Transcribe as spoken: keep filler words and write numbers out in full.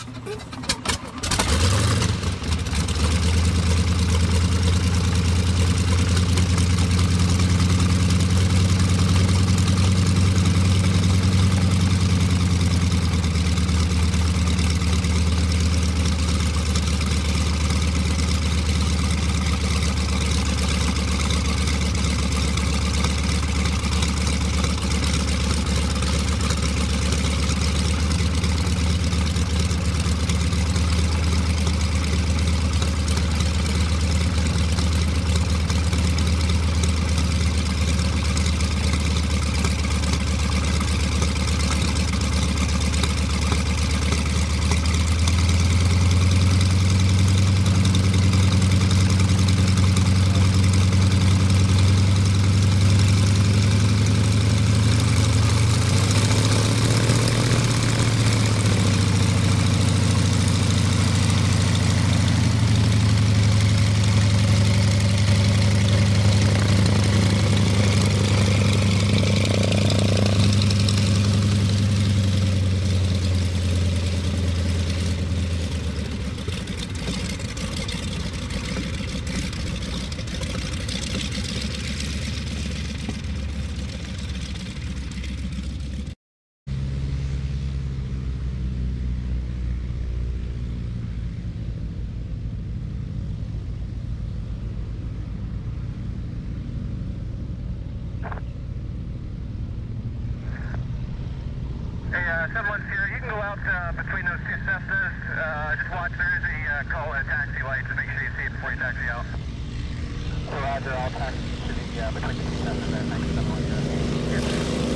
seven one zero, you can go out uh, between those two Cessnas. Uh, just watch, there is a uh, call and a taxi light, so make sure you see it before you taxi out. Roger, I'll taxi to the, uh, between the two Cessnas there, thanks, seven one zero.